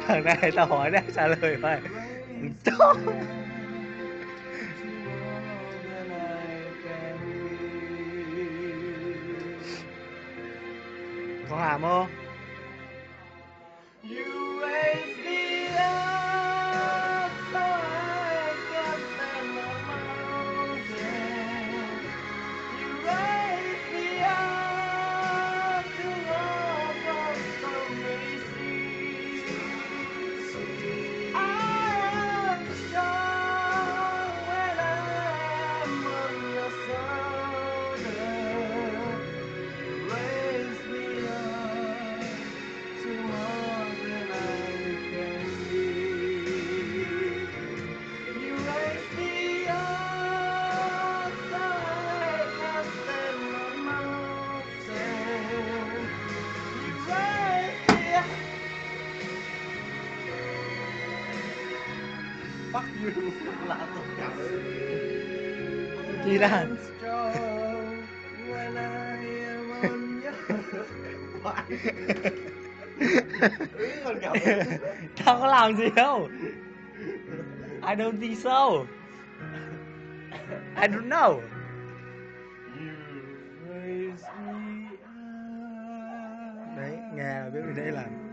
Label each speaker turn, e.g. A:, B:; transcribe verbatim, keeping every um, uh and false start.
A: Thằng này tao hỏi đã trả lời phải. Chó. Có làm không?
B: Fuck you là tất cả.
A: Chi ra. Tao có làm gì đâu. I don't think so. I don't know. Đấy, nghe là biết mình đây làm.